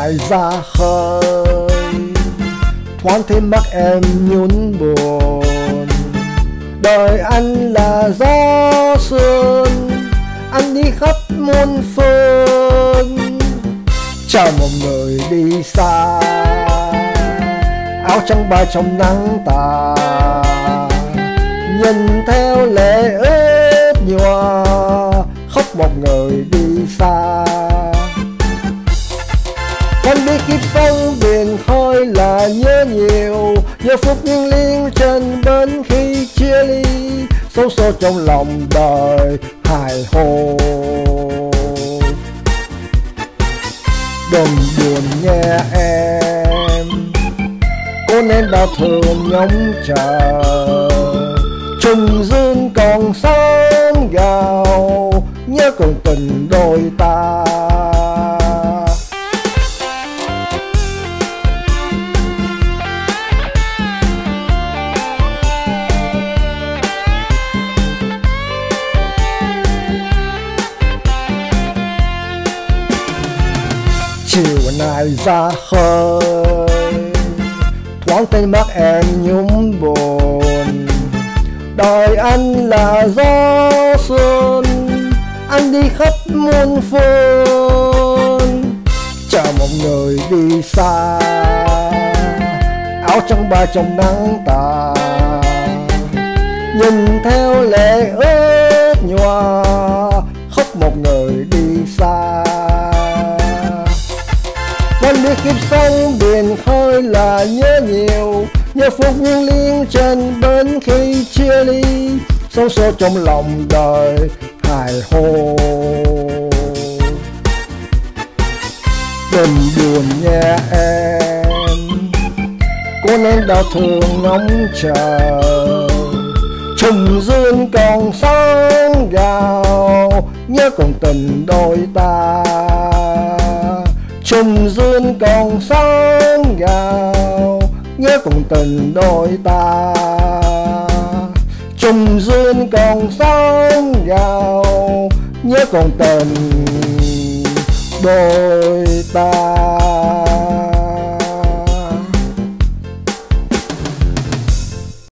ngài ra khơi, thoáng thêm mắt em nhún buồn. Đời anh là gió xuân, anh đi khắp muôn phương. Chào một người đi xa, áo trắng bay trong nắng tà, nhìn theo lệ ướt nhòa, khóc một người đi xa. Anh biết kiếp sống biển khơi là nhớ nhiều, nhớ phút nghiêng liêng trên bến khi chia ly, sâu số trong lòng đời hài hồ. Đừng buồn nghe em, cô nên đã thường ngóng chờ, trùng dương còn sóng gào, nhớ còn tình đôi ta. Chiều nay ra khơi, thoáng tên mắt em nhúm buồn. Đời anh là gió xuân, anh đi khắp muôn phương. Chờ một người đi xa, áo trắng bay trong nắng tà, nhìn theo lệ ướt nhòa, khóc một người đi xa. Anh biết kiếp sống biển khơi là nhớ nhiều, nhớ phút nghiêng liêng trên bến khi chia ly, sâu số trong lòng đời hài hồ. Đừng buồn nghe em, cô nên đau thương ngóng chờ, trùng dương còn sóng gào, nhớ còn tình đôi ta. Trùng dương còn sóng gào, nhớ còn tình đôi ta. Trùng dương còn sóng gào, nhớ còn tình đôi ta.